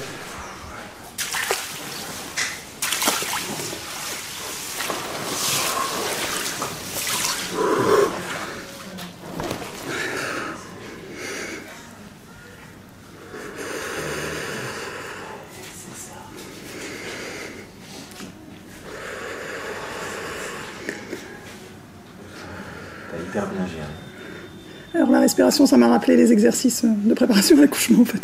Hyper bien géré. Alors la respiration, ça m'a rappelé les exercices de préparation à l'accouchement en fait.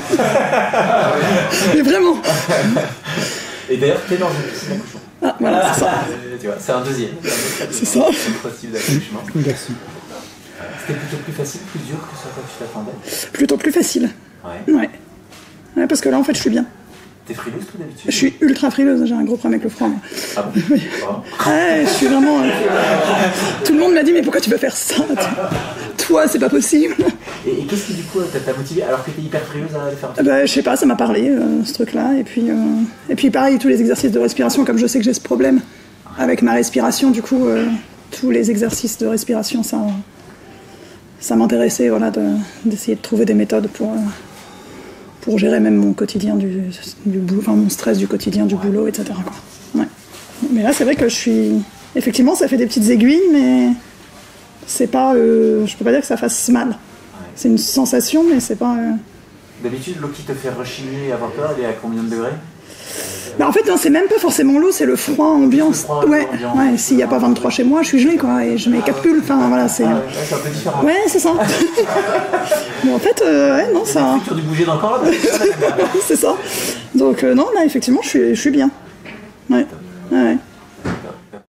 Mais vraiment. Et d'ailleurs, tu es dans une piscine d'accouchement. Ah voilà, c'est ça. Tu vois, c'est un deuxième. C'est ça. Un type d'accouchement. Merci. C'était plutôt plus facile, plus dur que ce à quoi tu t'attendais? Plutôt plus facile. Ouais. Ouais, parce que là en fait je suis bien. T'es frileuse toi d'habitude? Je suis ultra frileuse, j'ai un gros problème avec le froid. Moi. Ah bon? Oui. Ouais, je suis vraiment... Tout le monde m'a dit, mais pourquoi tu veux faire ça? Toi, c'est pas possible. Et qu'est-ce qui du coup t'a motivé alors que t'es hyper frileuse à le faire? Bah, je sais pas, ça m'a parlé, ce truc-là. Et puis pareil, tous les exercices de respiration, comme je sais que j'ai ce problème avec ma respiration, du coup, tous les exercices de respiration, ça m'intéressait, voilà, d'essayer de trouver des méthodes pour gérer même mon quotidien du boulot, enfin mon stress du quotidien du boulot, etc. Quoi. Ouais. Mais là, c'est vrai que je suis... Effectivement, ça fait des petites aiguilles, mais c'est pas... je peux pas dire que ça fasse mal. Ouais. C'est une sensation, mais c'est pas... D'habitude, l'eau qui te fait rechigner et avoir peur, elle est à combien de degrés? Bah en fait, non, c'est même pas forcément l'eau, c'est le froid ambiance. Ouais, s'il n'y a pas 23 chez moi, je suis gelée, quoi, et je mets 4 pulls, enfin, voilà, c'est... Ouais, c'est un peu différent. Ouais, c'est ça. Mais en fait, ouais, non, ça... Tu as dû bouger d'encore là. C'est ça. Donc, non, là, effectivement, je suis bien. Ouais.